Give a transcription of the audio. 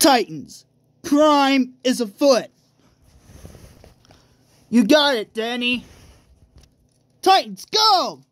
Titans, crime is afoot. You got it, Danny. Titans, go!